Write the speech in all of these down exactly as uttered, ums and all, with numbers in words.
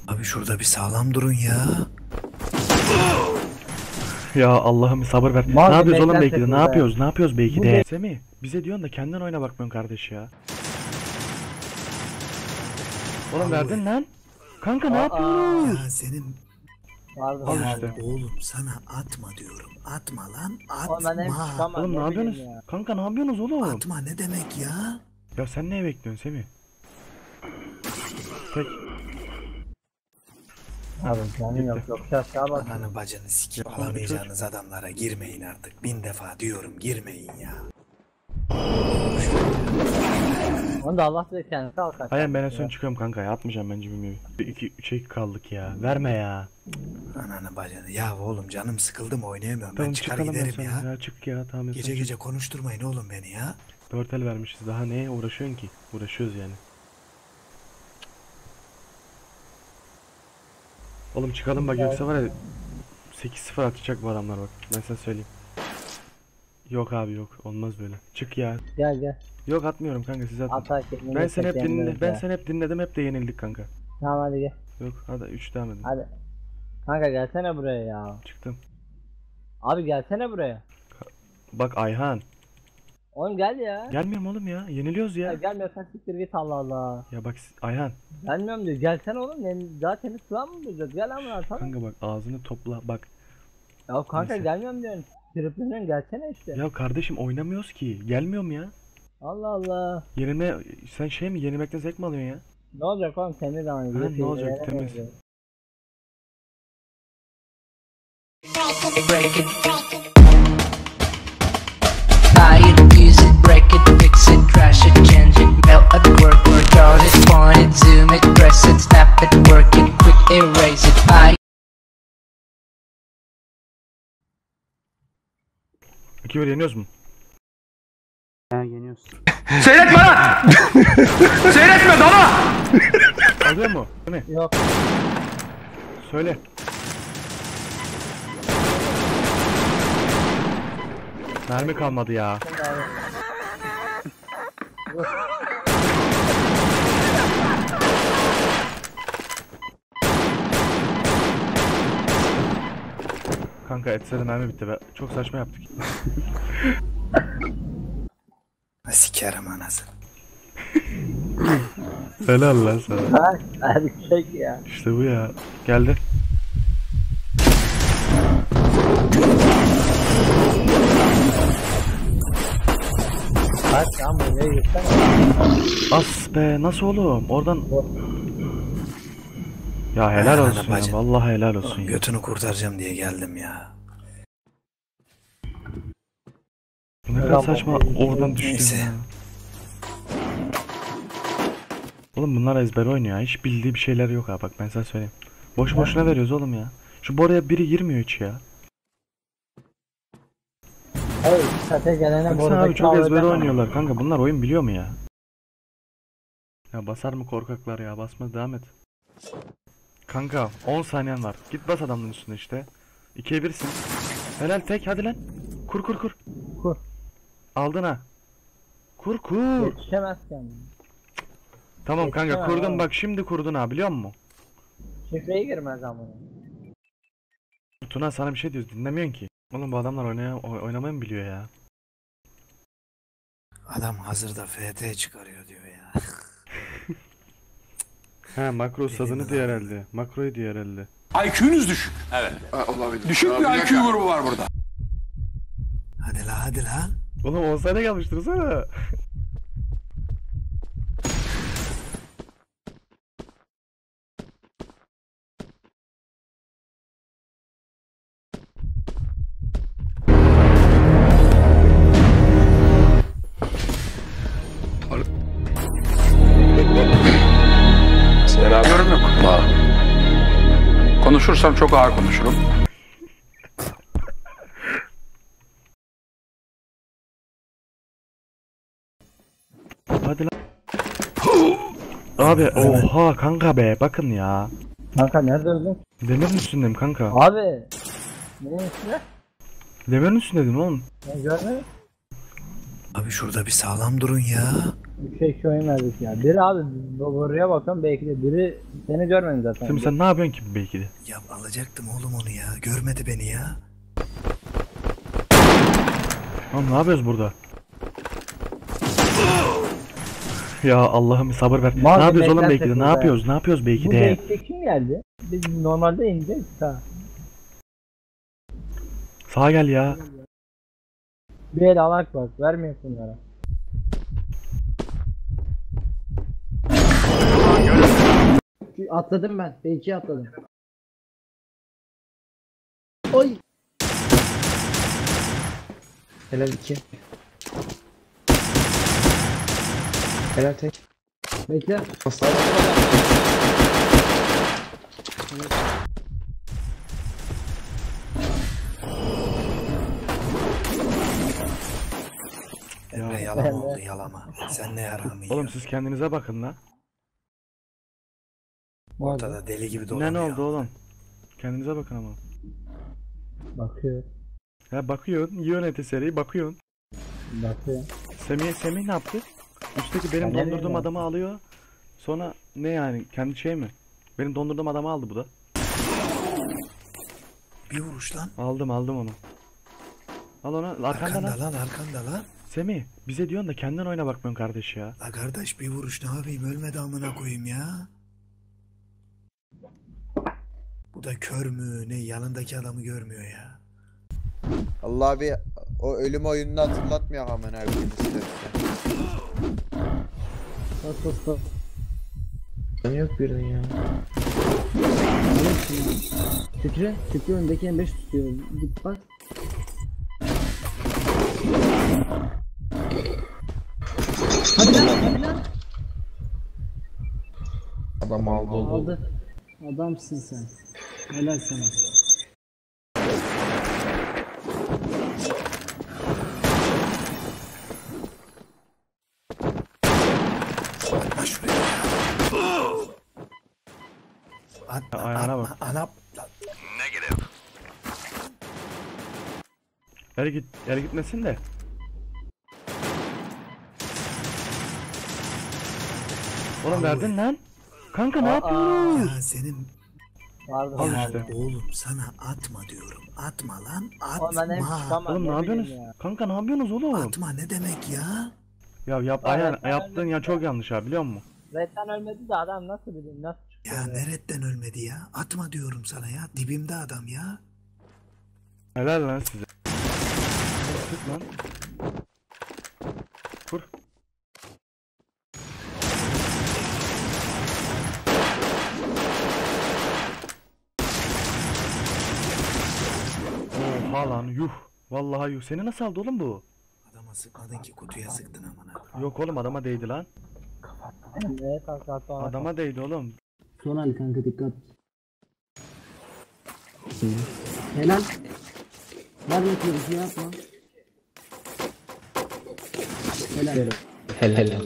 Abi şurada bir sağlam durun ya. Ya Allah'ım sabır ver. Mal Ne yapıyoruz oğlum yemekler belki de? Ne takıldı yapıyoruz? Ne yapıyoruz belki Bu de? be- Semih, bize diyorsun da kendin oyna bakmıyorsun kardeş ya. Oğlum Al verdin bu- lan. Kanka ne Aa. yapıyorsun? Ya senin Pardon. Al ya işte. oğlum sana atma diyorum. Atma lan Oğlum ben hem atma. çıkamam. Oğlum ne bileyim yapıyorsunuz? ya. Kanka ne yapıyorsunuz oğlum? Atma ne demek ya? Ya sen neye bekliyorsun Semih? Tek. Abi canım yok. Yoksa aşağı bak. Ananı bacını sikip Ya, alamayacağınız adamlara girmeyin artık. Bin defa diyorum girmeyin ya. Onu da Allah size kendisi kalkar. Aynen ben en son çıkıyorum kanka ya. Atmayacağım bence bilmiyorum. iki üçe kaldık ya. Verme ya. Ananı bacını. Ya oğlum canım sıkıldım oynayamıyorum. Tamam Ben çıkar çıkalım ben giderim sonra ya. ya. Çık ya tamam. Gece gece konuşturmayın oğlum beni ya. dört el vermişiz. Daha neye uğraşıyorsun ki? Uğraşıyoruz yani. Oğlum çıkalım bak yoksa var ya sekiz sıfır atacak bu adamlar bak. Ben sana söyleyeyim. Yok abi yok. Olmaz böyle. Çık ya. Gel gel. Yok atmıyorum kanka siz atın. At at kendini. Ben seni hep kendini dinle ben ya. seni hep dinledim hep de yenildik kanka. Tamam hadi gel. Yok hadi üç devam edin. Hadi. Kanka gelsene buraya ya. Çıktım. Abi gelsene buraya. Bak Ayhan. Oğlum gel ya. Gelmiyorum oğlum ya. Yeniliyoruz Ya ya. gelmiyorsan siktir git Allah Allah. Ya bak Ayhan. Gelmiyorum diyor. Gelsene oğlum. Ben zaten temiz sulan mı bulacağız? Gel amına atalım. Kanka bak ağzını topla bak. Ya kanka Neyse. gelmiyorum diyorsun. Tripleniyorsun gelsene işte. Ya kardeşim oynamıyoruz ki. Gelmiyorum ya. Allah Allah. Yenilme sen şey mi yenilmekten zevk mi alıyorsun ya? Ne olacak oğlum temiz ama. Ha, ne olacak, temiz. Buy it, use it, break it, fix it, trash it, change it, melt at work, work out it, point it, zoom it, press it, snap it, work it, quick erase it, buy İki bir yeniyoruz mu? Ha yeniyoruz. Seyretme lan! Seyretme dana! Alıyor mu? Değil mi? Yok. Söyle. Mermi kalmadı ya. Şimdi abi. Kanka etsede mermi bitti be. Çok saçma yaptık. Sikerim anasını. Helal lan sana. Ha, hadi çek ya. İşte bu ya. Geldi. Kaç lan buraya gitsene. As be nasıl oğlum? Oradan... Ya helal Aynen, olsun bacım. ya. Vallahi helal olsun Oğlum, ya. götünü kurtaracağım diye geldim ya. Ne kadar saçma oradan düştüm Neyse. ya. Oğlum bunlar ezber oynuyor ya. Hiç bildiği bir şeyler yok ha bak ben sana söyleyeyim. Boş boşuna veriyoruz oğlum ya. Şu Bora'ya biri girmiyor hiç ya. Hey sate gelene Baksana boruda abi çok ezber kavga oynuyorlar kanka. Bunlar oyun biliyor mu ya? Ya basar mı korkaklar ya? Basma devam et. Kanka on saniyen var. Git bas adamın üstüne işte. ikiye birsin. Helal tek hadi lan. Kur kur kur. Kur. Aldın ha. Kur kur. Yetişemezken. Tamam kanka Yetişemem kurdun abi. bak şimdi kurdun ha biliyor musun? Şifreyi girmez ama. Tuna sana bir şey diyoruz dinlemiyorsun ki. Oğlum bu adamlar oynaya, oy- oynamayı mı biliyor ya? Adam hazırda F T çıkarıyor diyor ya. He makro sadını adını diyor herhalde. Makroyu diyor herhalde. I Q'nuz düşük. Evet. Olabilir. Düşük bir I Q grubu var burada. Hadi la hadi la. Oğlum on saniye kalmış dursana. Yorum yok. Konuşursam çok ağır konuşurum. Hadi lan. Abi oha kanka be bakın ya. Kanka nerede öldün? Demirin üstündeyim kanka. Abi. Neyin üstüne? Demirin üstündeydim oğlum. Ben görmedim. Abi şurada bir sağlam durun ya. Bir şey şu oyun verdik ya. Biri abi boruya bakıyorum belki de biri Seni görmedim zaten. Şimdi sen ne yapıyorsun ki belki de? Ya alacaktım oğlum onu ya. Görmedi beni ya. Oğlum ne yapıyoruz burada? Ya Allah'ım sabır ver. Mal ne yapıyoruz oğlum yemekten belki de? Ne takıldı yapıyoruz? Ne yapıyoruz belki Bu de? bekle kim geldi? Biz normalde ineceğiz ha. Sağa gel ya. Bir el alak bak, vermiyorsun bunlara. Atladım ben. B ikiye atladım. Oy. Helal iki. Helal tek. Bekle. Emre yalama oldu yalama. Sen ne yaramı Oğlum yiyorsun? siz kendinize bakın la. Ortada deli gibi Ne dolanıyor. ne oldu oğlum? Kendinize bakın ama. Bakıyor. Ya bakıyorsun, yiyorsun eti seriyi, bakıyorsun. Bakıyor. Semih, Semih ne yaptı? Üstteki benim Ben ne dondurduğum bileyim adamı alıyor. Sonra ne yani? Kendi şey mi? Benim dondurduğum adamı aldı bu da. Bir vuruş lan. Aldım aldım onu. Al onu arkanda Arkanda lan. lan arkanda lan. Semih bize diyorsun da kendin oyna bakmıyorsun kardeş ya. La kardeş bir vuruş ne yapayım ölmedi amına koyayım ya. Bu da kör mü ne yanındaki adamı görmüyor ya. Allah abi o ölüm oyununu hatırlatmıyor hemen her gün istersen. Bas bas bas. Ben yok birden ya. Şükrü, Şükrü öndeki M beş tutuyor. Git bak. Hadi lan, hadi lan. Adam aldı Aldı. Adamsın sen. Helal sana. Atma şuraya. Atma, Ya ayağına atma, bak. Ana. Lan, El git, el gitmesin de. Oğlum verdin lan. Kanka ne yapıyorsun? ya senin Pardon. Al ya işte. oğlum sana atma diyorum. Atma lan. Oğlum ben hem Atma. çıkamam. Oğlum ne yapıyorsunuz? Ya. Kanka ne yapıyorsunuz oğlum? Atma ne demek ya? Ya yap Aynen, aynen aynen. yaptığın ya çok yanlış ha biliyor musun? Redden ölmedi de adam nasıl bileyim nasıl çıkıyor? Ya neretten ölmedi ya? Atma diyorum sana ya. Dibimde adam ya. Helal lan size. Sık lan. Kur. Oha lan yuh. Vallahi yuh. Seni nasıl aldı oğlum bu? Adama sıkmadın ki kutuya sıktın amına. Yok oğlum adama değdi lan. Evet kanka sonra. Adama değdi oğlum. Son hal kanka dikkat. Helal. Var yapıyoruz şey yapma. Helal. Helal.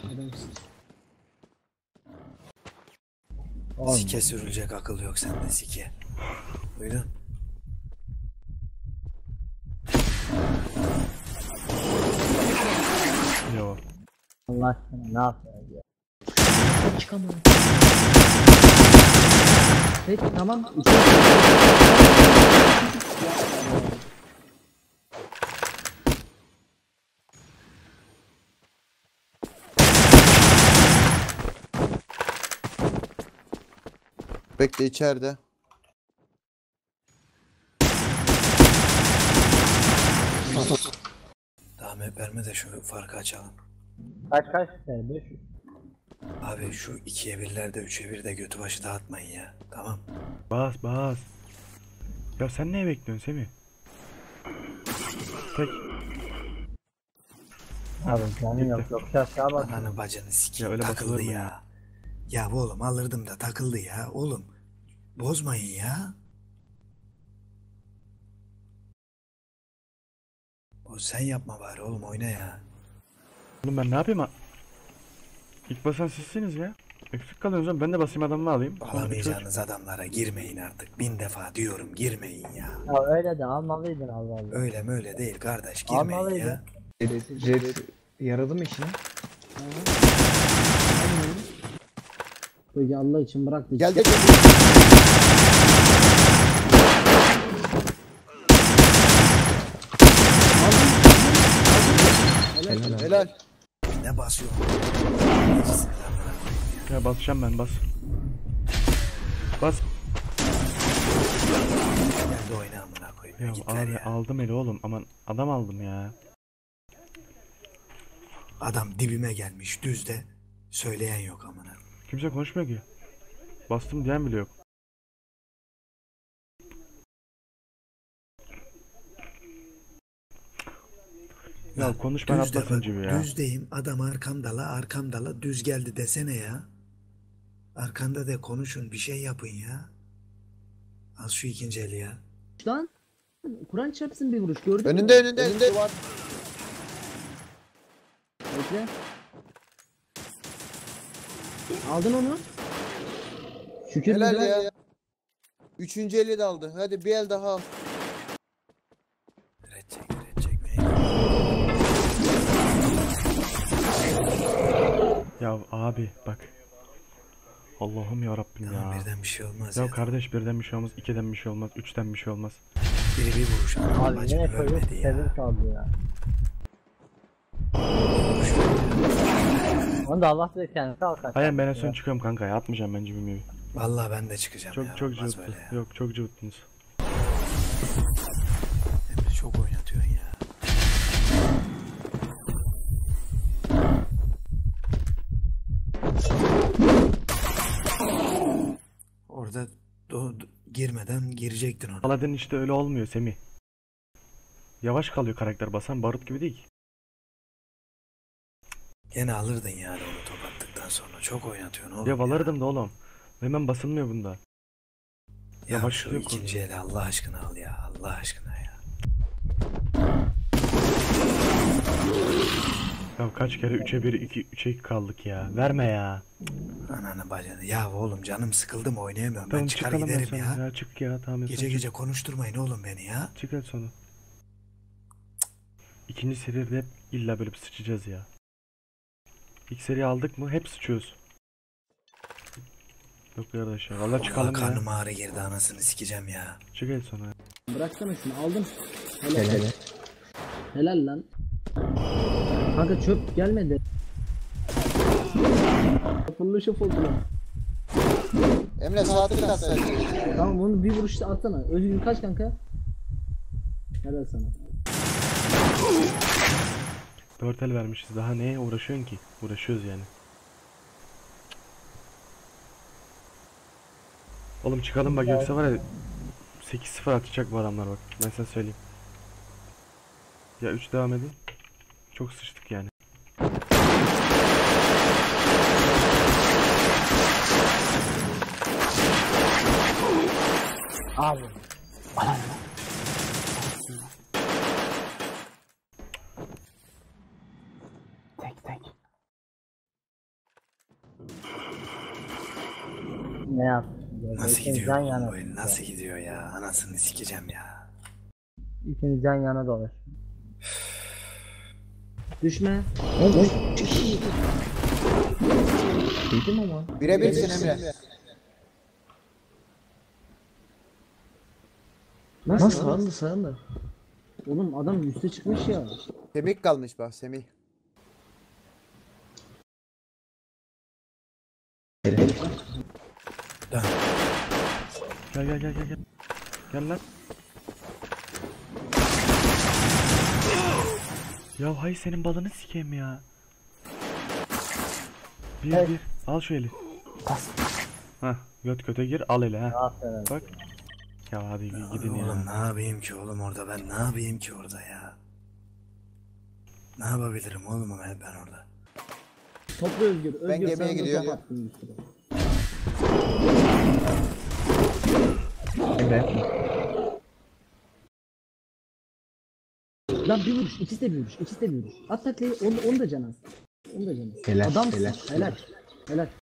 Sike sürülecek akıl yok sende sike. Buyurun. Yo. Allah aşkına ne yapıyorsun ya? Çıkamıyorum. Peki tamam. İki. Bekle içeride. Daha map verme de şu farkı açalım. Kaç kaç sene? beş yüz. Abi şu ikiye birlerde üçe bir de götü başı dağıtmayın ya. Tamam. Bas bas. Ya sen ne bekliyorsun Semih? Tek. Abi canım yok yok aşağı bak. Ananı bacını Ya sikeyim öyle takıldı bakılır mı ya. ya? Ya bu oğlum alırdım da takıldı ya. Oğlum bozmayın ya. O sen yapma bari oğlum oyna ya. Oğlum ben ne yapayım ha? İlk basan sizsiniz ya. Eksik kalıyorsunuz oğlum. Ben de basayım adamımı alayım. Sonra bir çocuk- Alamayacağınız adamlara girmeyin artık. Bin defa diyorum girmeyin ya. Ya öyle de almalıydın Allah Allah. Öyle mi öyle değil kardeş girmeyin Almalıydı. ya. Red yaradı mı işini? Peki Allah için bırak da. Gel gel. Helal. Helal. Ne basıyor? Ya basacağım ben, bas. Bas. Geldi oyna amına koyayım. Ya Gitler abi ya. aldım eli oğlum, aman adam aldım ya. Adam dibime gelmiş düzde. Söyleyen yok amına. Kimse konuşmuyor ki. Bastım diyen bile yok. Ya Lan konuş, ben düzde atlasın bak, gibi ya. Düzdeyim adam arkamda la arkamda la düz geldi desene ya. Arkanda de konuşun bir şey yapın ya. Al şu ikinci eli ya. Lan. Kur'an çarpsın bir vuruş gördün mü? Önünde önünde önünde. Var. Bekle. Aldın onu. Şükür Helal güzel. ya. Üçüncü eli de aldı. Hadi bir el daha al. Red çek red çekmeyin. Ya abi bak. Allah'ım ya Rabbim Tamam ya. birden bir şey olmaz Ya ya. kardeş, birden bir şey olmaz, ikiden bir şey olmaz, üçten bir şey olmaz. Biri bir vuruş aldı. Abi Bacım yine koyuyor. ölmedi ya. Sevim kaldı ya. Onu da Allah size kendisi kalkar. Hayır, ben en son çıkıyorum kanka ya, atmayacağım bence bir bir. Vallahi ben de çıkacağım Çok ya. çok olmaz cıvıttı. böyle ya. Yok çok cıvıttınız. Emre çok oynatıyorsun ya. Orada do- do- girmeden girecektin ona. Paladin işte öyle olmuyor Semih. Yavaş kalıyor karakter, basan barut gibi değil ki. Gene alırdın yani onu top attıktan sonra. Çok oynatıyorsun oğlum. Ya valardım da oğlum. Hemen basılmıyor bunda. Ya yavaş şu yok ikinci eli Allah aşkına al ya. Allah aşkına ya. Ya kaç kere üçe bir, iki, üçe iki kaldık ya. Verme ya. Ananı bacını. Ya oğlum canım sıkıldım oynayamıyorum. Tamam Ben çıkar çıkalım en giderim son ya. ya. Çık ya, tamam. en son Gece çık. gece konuşturmayın oğlum beni ya. Çık en sonu. İkinci seride hep illa böyle bir sıçacağız ya. İlk seri aldık mı hep sıçıyoruz. Yok arkadaşlar, valla Vallahi çıkalım ya. karnım ağrı girdi anasını sikeceğim ya. Çık en sona. Bıraksana şunu aldım. Helal. Helal, Helal lan. Kanka çöp gelmedi. Fırlı şıf oldu lan. Emre sağ tık at sen. Tamam onu bir vuruşta atsana. Özgür kaç kanka? Helal sana. Dört el vermişiz, daha neye uğraşıyorsun ki? Uğraşıyoruz yani. Oğlum çıkalım bak, yoksa var ya sekiz sıfır atacak bu adamlar bak. Ben sana söyleyeyim. Ya üç devam edin. Çok sıçtık yani. Abi. Tek tek. Ne yap? Nasıl İkiniz gidiyor yan oğlum yana. bu el? Nasıl gidiyor ya? Anasını sikeceğim ya. İkiniz yan yana dolaş. Düşme. Dedim ama. Bire birsin Emre. Nasıl? Sağında sağında. Oğlum adam üste çıkmış ya. Semih kalmış bak Semih. Dön. Gel gel gel gel gel. Gel lan. Ya hay senin balını sikeyim ya. Bir Evet. bir. Al şu eli. Hah, göt göte gir, al eli ha. Aferin. Bak. Ya hadi bir gidin Oğlum ya. ne yapayım ki oğlum orada ben ne yapayım ki orada ya? Ne yapabilirim oğlum ben ben orada? Topla Özgür. Özgür Ben gemiye sana da gidiyorum. top attım bir sürü. Lan bir vuruş, ikisi de bir vuruş, ikisi de bir vuruş. At taklayı, onu, onu da can az. Onu da can az. Helal, Adamsın, helal. helal. Helal.